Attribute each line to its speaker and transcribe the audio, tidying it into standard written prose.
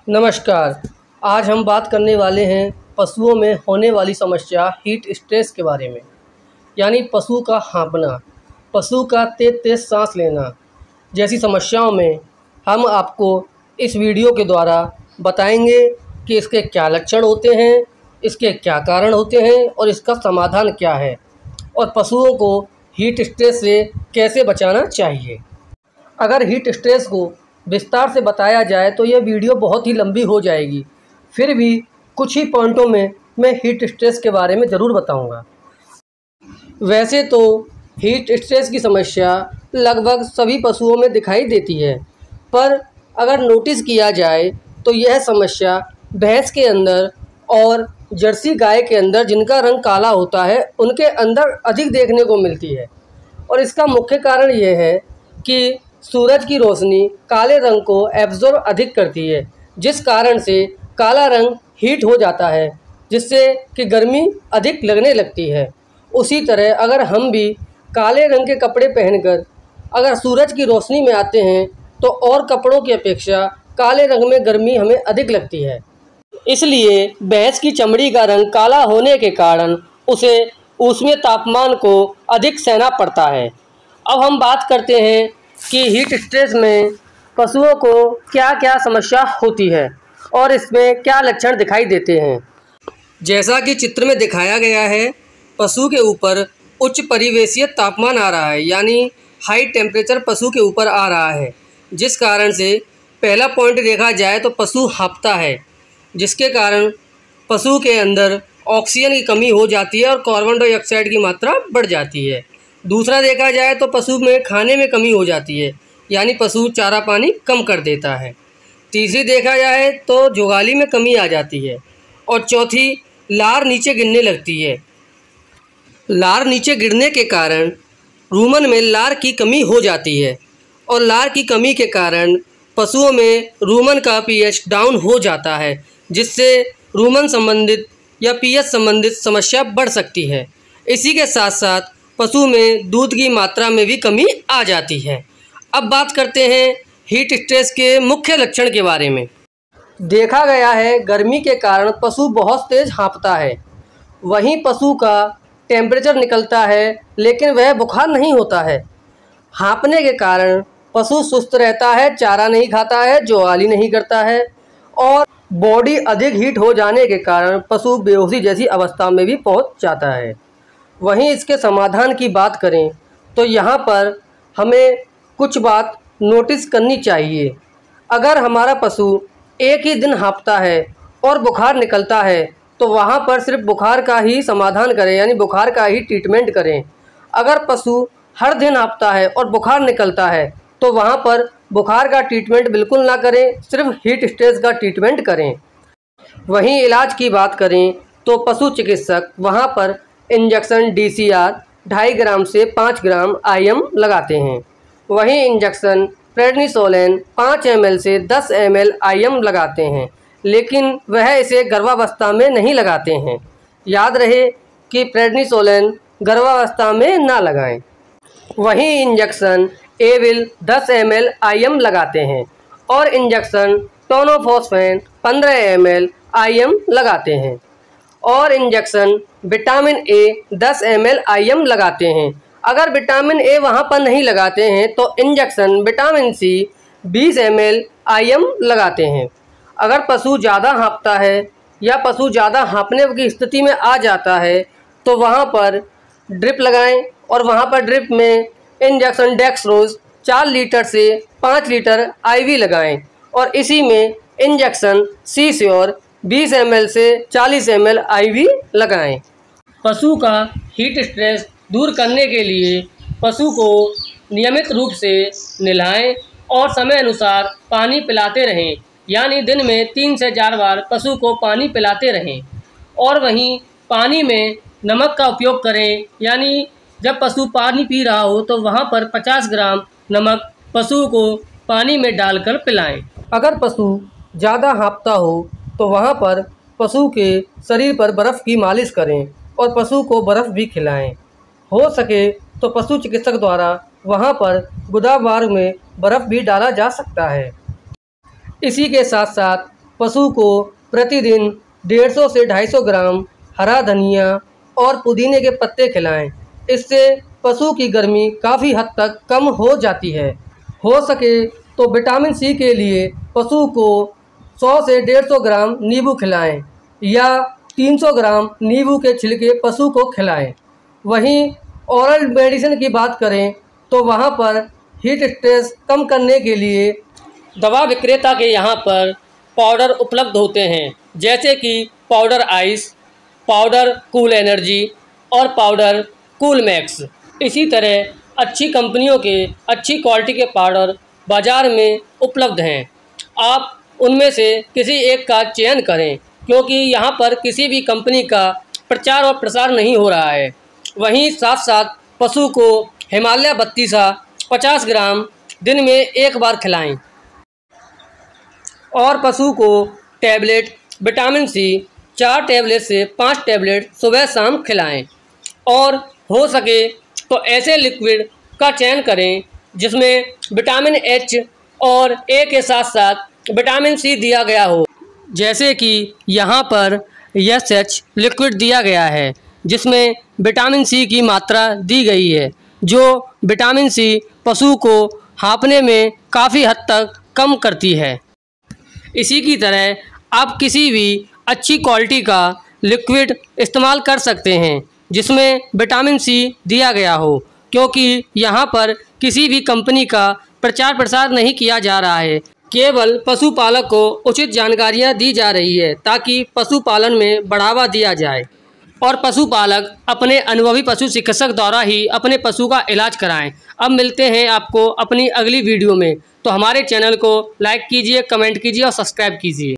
Speaker 1: नमस्कार। आज हम बात करने वाले हैं पशुओं में होने वाली समस्या हीट स्ट्रेस के बारे में। यानी पशु का हाँफना, पशु का तेज़ तेज़ सांस लेना जैसी समस्याओं में हम आपको इस वीडियो के द्वारा बताएंगे कि इसके क्या लक्षण होते हैं, इसके क्या कारण होते हैं और इसका समाधान क्या है और पशुओं को हीट स्ट्रेस से कैसे बचाना चाहिए। अगर हीट स्ट्रेस को विस्तार से बताया जाए तो यह वीडियो बहुत ही लंबी हो जाएगी। फिर भी कुछ ही पॉइंटों में मैं हीट स्ट्रेस के बारे में ज़रूर बताऊंगा। वैसे तो हीट स्ट्रेस की समस्या लगभग सभी पशुओं में दिखाई देती है, पर अगर नोटिस किया जाए तो यह समस्या भैंस के अंदर और जर्सी गाय के अंदर, जिनका रंग काला होता है, उनके अंदर अधिक देखने को मिलती है। और इसका मुख्य कारण यह है कि सूरज की रोशनी काले रंग को एब्जॉर्ब अधिक करती है, जिस कारण से काला रंग हीट हो जाता है, जिससे कि गर्मी अधिक लगने लगती है। उसी तरह अगर हम भी काले रंग के कपड़े पहनकर अगर सूरज की रोशनी में आते हैं तो और कपड़ों की अपेक्षा काले रंग में गर्मी हमें अधिक लगती है। इसलिए भैंस की चमड़ी का रंग काला होने के कारण उसे ऊष्मीय तापमान को अधिक सहना पड़ता है। अब हम बात करते हैं कि हीट स्ट्रेस में पशुओं को क्या क्या समस्या होती है और इसमें क्या लक्षण दिखाई देते हैं। जैसा कि चित्र में दिखाया गया है, पशु के ऊपर उच्च परिवेशीय तापमान आ रहा है, यानी हाई टेम्परेचर पशु के ऊपर आ रहा है, जिस कारण से पहला पॉइंट देखा जाए तो पशु हाँफता है, जिसके कारण पशु के अंदर ऑक्सीजन की कमी हो जाती है और कार्बन डाइऑक्साइड की मात्रा बढ़ जाती है। दूसरा देखा जाए तो पशु में खाने में कमी हो जाती है, यानी पशु चारा पानी कम कर देता है। तीसरी देखा जाए तो जुगाली में कमी आ जाती है और चौथी लार नीचे गिरने लगती है। लार नीचे गिरने के कारण रूमन में लार की कमी हो जाती है और लार की कमी के कारण पशुओं में रूमन का पीएच डाउन हो जाता है, जिससे रूमन संबंधित या पीएच संबंधित समस्या बढ़ सकती है। इसी के साथ साथ पशु में दूध की मात्रा में भी कमी आ जाती है। अब बात करते हैं हीट स्ट्रेस के मुख्य लक्षण के बारे में। देखा गया है गर्मी के कारण पशु बहुत तेज हाँफता है, वहीं पशु का टेम्परेचर निकलता है लेकिन वह बुखार नहीं होता है। हाँफने के कारण पशु सुस्त रहता है, चारा नहीं खाता है, जुगाली नहीं करता है और बॉडी अधिक हीट हो जाने के कारण पशु बेहोशी जैसी अवस्था में भी पहुंच जाता है। वहीं इसके समाधान की बात करें तो यहाँ पर हमें कुछ बात नोटिस करनी चाहिए। अगर हमारा पशु एक ही दिन हाँफता है और बुखार निकलता है तो वहाँ पर सिर्फ बुखार का ही समाधान करें, यानी बुखार का ही ट्रीटमेंट करें। अगर पशु हर दिन हाँफता है और बुखार निकलता है तो वहाँ पर बुखार का ट्रीटमेंट बिल्कुल ना करें, सिर्फ हीट स्ट्रेस का ट्रीटमेंट करें। वहीं इलाज की बात करें तो पशु चिकित्सक वहाँ पर इंजेक्शन DCR 2.5 ग्राम से 5 ग्राम IM लगाते हैं। वहीं इंजेक्शन प्रेडनिसोलोन 5 ml से 10 ml IM लगाते हैं, लेकिन वह इसे गर्भावस्था में नहीं लगाते हैं। याद रहे कि प्रेडनिसोलोन गर्भावस्था में ना लगाएं। वहीं इंजेक्शन एविल 10 ml IM लगाते हैं और इंजेक्शन टोनोफॉस्फेन 15 ml IM लगाते हैं और injection vitamin A 10 ml IM लगाते हैं। अगर विटामिन A वहाँ पर नहीं लगाते हैं तो injection vitamin C 20 ml IM लगाते हैं। अगर पशु ज़्यादा हाँफता है या पशु ज़्यादा हाँफने की स्थिति में आ जाता है तो वहाँ पर ड्रिप लगाएं और वहाँ पर ड्रिप में इंजेक्शन डेक्सट्रोज 4 लीटर से 5 लीटर IV लगाएं और इसी में इंजेक्शन C-Sure 20 ml से 40 ml IV लगाएं। पशु का हीट स्ट्रेस दूर करने के लिए पशु को नियमित रूप से नहलाएं और समय अनुसार पानी पिलाते रहें, यानी दिन में 3 से 4 बार पशु को पानी पिलाते रहें। और वहीं पानी में नमक का उपयोग करें, यानी जब पशु पानी पी रहा हो तो वहाँ पर 50 ग्राम नमक पशु को पानी में डालकर पिलाएं। अगर पशु ज़्यादा हाँफता हो तो वहाँ पर पशु के शरीर पर बर्फ़ की मालिश करें और पशु को बर्फ़ भी खिलाएं। हो सके तो पशु चिकित्सक द्वारा वहाँ पर गुदाबार में बर्फ़ भी डाला जा सकता है। इसी के साथ साथ पशु को प्रतिदिन 150 से 250 ग्राम हरा धनिया और पुदीने के पत्ते खिलाएं। इससे पशु की गर्मी काफ़ी हद तक कम हो जाती है। हो सके तो विटामिन सी के लिए पशु को 100 से 150 ग्राम नींबू खिलाएं या 300 ग्राम नींबू के छिलके पशु को खिलाएं। वहीं ओरल मेडिसिन की बात करें तो वहां पर हीट स्ट्रेस कम करने के लिए दवा विक्रेता के यहाँ पर पाउडर उपलब्ध होते हैं, जैसे कि powder ice, powder cool energy और पाउडर कूल मैक्स। इसी तरह अच्छी कंपनियों के अच्छी क्वालिटी के पाउडर बाज़ार में उपलब्ध हैं। आप उनमें से किसी एक का चयन करें, क्योंकि यहाँ पर किसी भी कंपनी का प्रचार और प्रसार नहीं हो रहा है। वहीं साथ साथ पशु को हिमालय बत्तीसा 50 ग्राम दिन में एक बार खिलाएं और पशु को टैबलेट विटामिन सी 4 टैबलेट से 5 टैबलेट सुबह शाम खिलाएं। और हो सके तो ऐसे लिक्विड का चयन करें जिसमें विटामिन एच और ए के साथ साथ विटामिन सी दिया गया हो, जैसे कि यहाँ पर SH लिक्विड दिया गया है जिसमें विटामिन सी की मात्रा दी गई है, जो विटामिन सी पशु को हाँफने में काफ़ी हद तक कम करती है। इसी की तरह आप किसी भी अच्छी क्वालिटी का लिक्विड इस्तेमाल कर सकते हैं जिसमें विटामिन सी दिया गया हो, क्योंकि यहाँ पर किसी भी कंपनी का प्रचार प्रसार नहीं किया जा रहा है। केवल पशुपालक को उचित जानकारियाँ दी जा रही है ताकि पशुपालन में बढ़ावा दिया जाए और पशुपालक अपने अनुभवी पशु चिकित्सक द्वारा ही अपने पशु का इलाज कराएं। अब मिलते हैं आपको अपनी अगली वीडियो में, तो हमारे चैनल को लाइक कीजिए, कमेंट कीजिए और सब्सक्राइब कीजिए।